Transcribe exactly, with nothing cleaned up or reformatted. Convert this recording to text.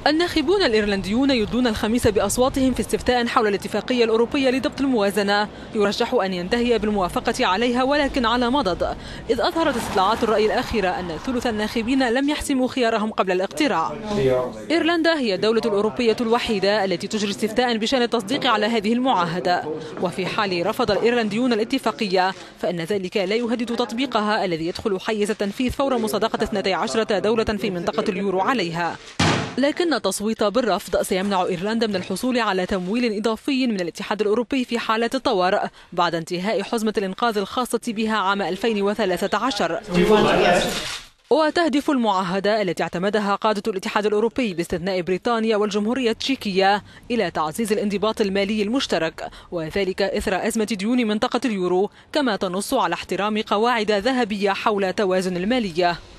الناخبون الإيرلنديون يدلون الخميس بأصواتهم في استفتاء حول الاتفاقية الأوروبية لضبط الموازنة يرجح أن ينتهي بالموافقة عليها، ولكن على مضض، إذ أظهرت استطلاعات الرأي الأخيرة أن ثلث الناخبين لم يحسموا خيارهم قبل الاقتراع. إيرلندا هي الدولة الأوروبية الوحيدة التي تجري استفتاء بشأن التصديق على هذه المعاهدة، وفي حال رفض الإيرلنديون الاتفاقية فإن ذلك لا يهدد تطبيقها الذي يدخل حيز التنفيذ فور مصادقة اثنتي عشرة دولة في منطقة اليورو عليها. لكن التصويت بالرفض سيمنع إيرلندا من الحصول على تمويل إضافي من الاتحاد الأوروبي في حالة الطوارئ بعد انتهاء حزمة الإنقاذ الخاصة بها عام ألفين وثلاثة عشر. وتهدف المعاهدة التي اعتمدها قادة الاتحاد الأوروبي باستثناء بريطانيا والجمهورية التشيكية إلى تعزيز الانضباط المالي المشترك، وذلك إثر أزمة ديون منطقة اليورو، كما تنص على احترام قواعد ذهبية حول توازن المالية.